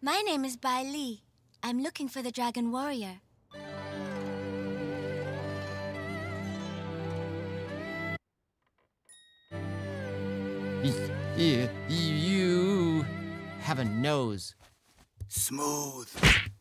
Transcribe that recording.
My name is Bai Li. I'm looking for the Dragon Warrior. You have a nose. Smooth.